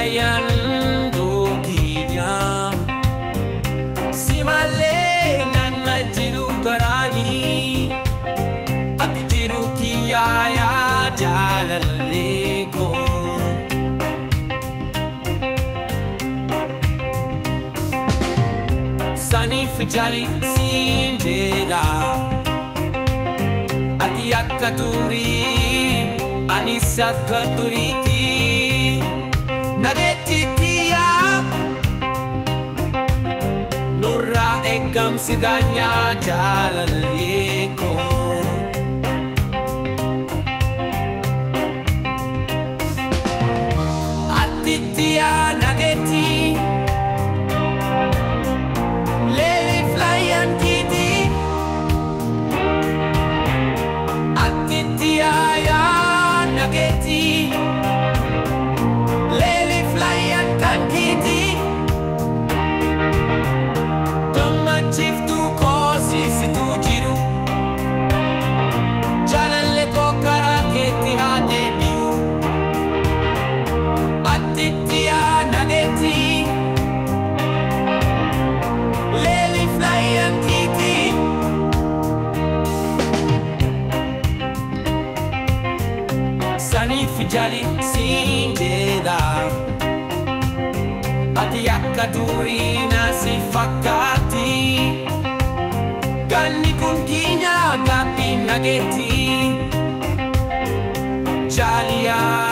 flayan dukiya si male nan majiru karani at jiru kiya ya jalalle ko sani fijali sinjera ati akaturi anisa katuriti nagetitia nurra ekam sidanya jalaliko atitia nageti lele flyan kiti atitia ya nageti Sani fijali sindeda ati akadurina si fakati ganni kunginya gapi nageti jalia